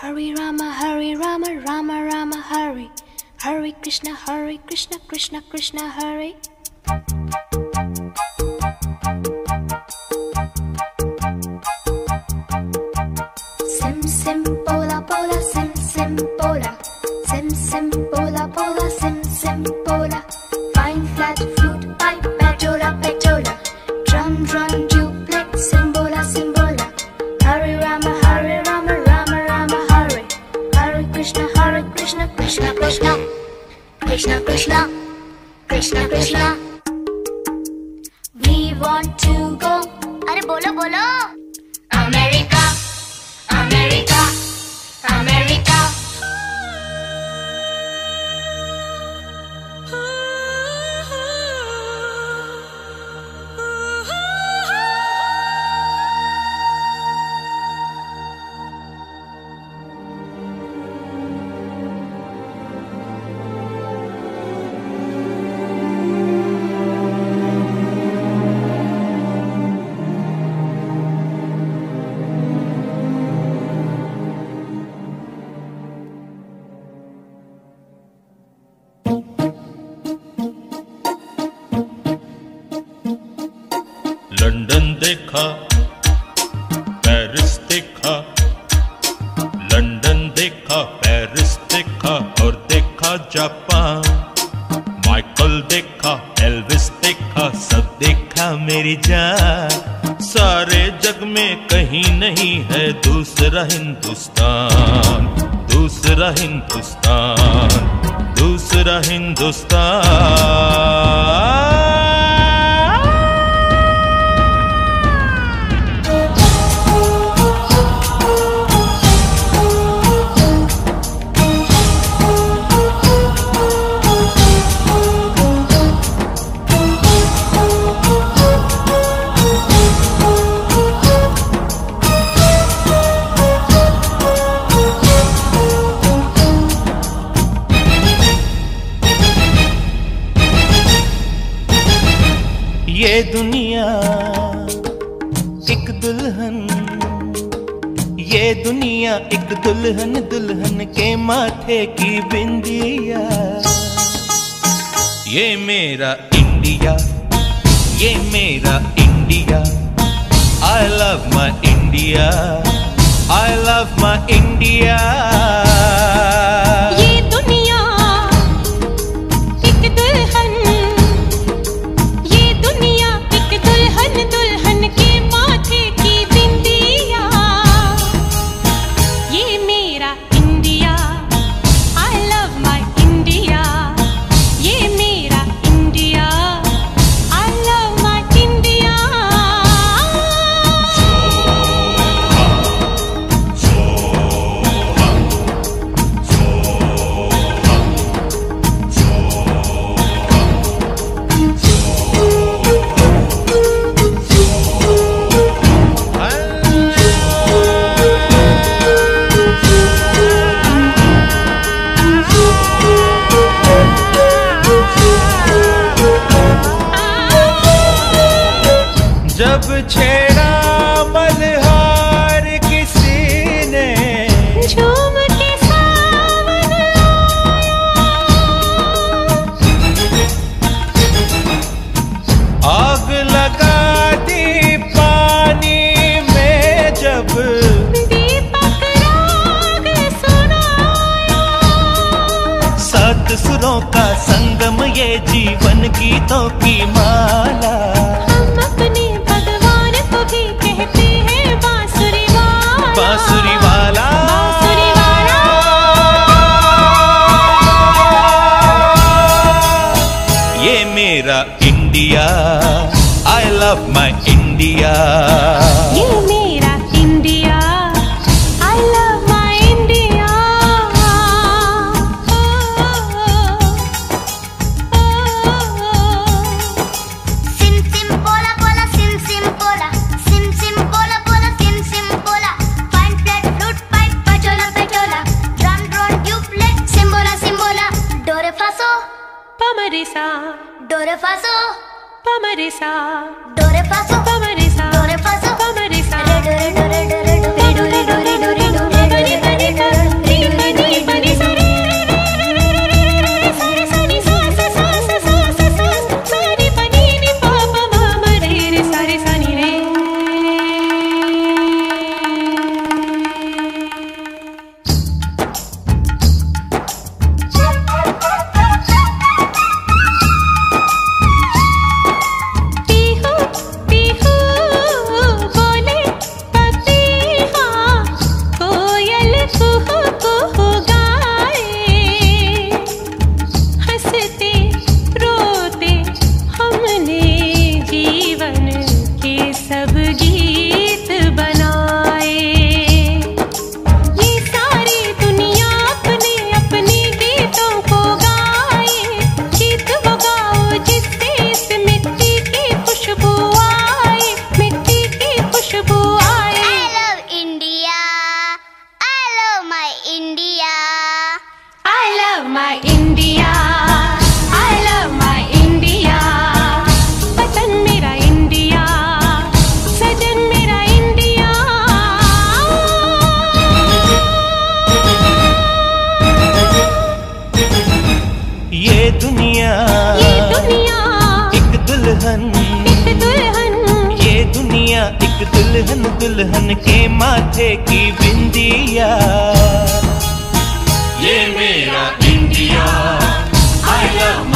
Hare Rama, Rama Rama, Hare. Hare Krishna, Krishna Krishna, Hare. Sim sim pola pola, sim sim pola. Sim sim pola pola, sim sim pola. Fine flat flute pipe, petola petola. Drum drum duplex, simbola simbola. Hare Rama, Rama Rama, Hare. Hare Krishna, Krishna Krishna. Krishna Krishna, Krishna Krishna. We want to go. अरे बोलो बोलो. America, America, America. London देखा, Paris देखा, London देखा, Paris देखा और देखा Japan. Michael देखा, एल्विस देखा, सब देखा मेरी जान। सारे जग में कहीं नहीं है दूसरा हिंदुस्तान, दूसरा हिंदुस्तान, दूसरा हिंदुस्तान। ये दुनिया एक दुल्हन, ये दुनिया एक दुल्हन, दुल्हन के माथे की बिंदिया। ये मेरा इंडिया, ये मेरा India. I love my India, I love my India। ये दुनिया एक दुल्हन, दुल्हन के माथे की बिंदिया। ये मेरा India, I love my India। ये मेरा India, I love my India। जब छेड़ा मल्हार किसी ने, झूम के सावन आग लगा दी पानी में, जब दीपक राग सुनाया। सात सुरों का संगम, ये जीवन गीतों की माला। हम अपने भगवान को भी कहते हैं बांसुरी वाला, बांसुरी वाला, बांसुरी वाला। ये मेरा India, I love my India। ये मेरा India, I love my India। Sim sim pola pola, sim sim pola, sim sim pola pola, sim sim pola. Fine flat flute pipe, petola petola. Drum drum duplex, simbola simbola. Do re fa so, pa ma re sa. Do re fa so, pa ma re sa. Do re fa so, pa ma re sa. Do re fa so, pa ma re sa. Re do re do re do re do re do re do re do re do re do re do re do re do. दुल्हन के माथे की बिंदिया। ये मेरा India, I love